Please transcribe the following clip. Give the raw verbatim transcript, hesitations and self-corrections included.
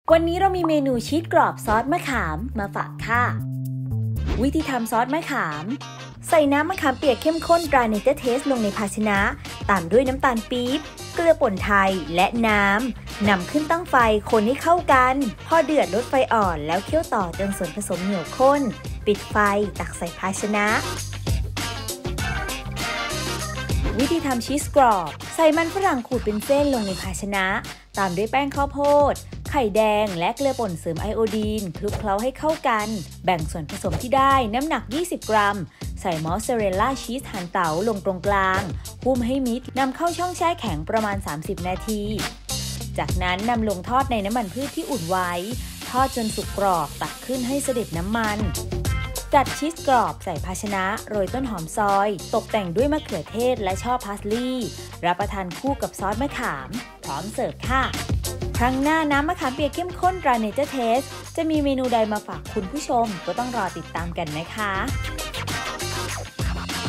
วันนี้เรามีเมนูชีสกรอบซอสมะขามมาฝากค่ะวิธีทำซอสมะขามใส่น้ำมะขามเปียกเข้มข้นตราเนเจอร์เทสลงในภาชนะตามด้วยน้ำตาลปี๊บเกลือป่นไทยและน้ำนำขึ้นตั้งไฟคนให้เข้ากันพอเดือดลดไฟอ่อนแล้วเคี่ยวต่อจนส่วนผสมเหนียวข้นปิดไฟตักใส่ภาชนะวิธีทำชีสกรอบใส่มันฝรั่งขูดเป็นเส้นลงในภาชนะตามด้วยแป้งข้าวโพดไข่แดงและเกลือป่นเสริมไอโอดีนคลุกเคล้าให้เข้ากันแบ่งส่วนผสมที่ได้น้ำหนักยี่สิบกรัมใส่มอสซาเรลล่าชีสหั่นเต๋าลงตรงกลางหุ้มให้มิดนำเข้าช่องแช่แข็งประมาณสามสิบนาทีจากนั้นนำลงทอดในน้ำมันพืชที่อุ่นไว้ทอดจนสุกกรอบตักขึ้นให้เสด็จน้ำมันจัดชีสกรอบใส่ภาชนะโรยต้นหอมซอยตกแต่งด้วยมะเขือเทศและช่อพาสลีย์รับประทานคู่กับซอสมะขามพร้อมเสิร์ฟค่ะครั้งหน้าน้ำมะขามเปียกเข้มข้นตราเนเจอร์เทสจะมีเมนูใดมาฝากคุณผู้ชมก็ต้องรอติดตามกันนะคะ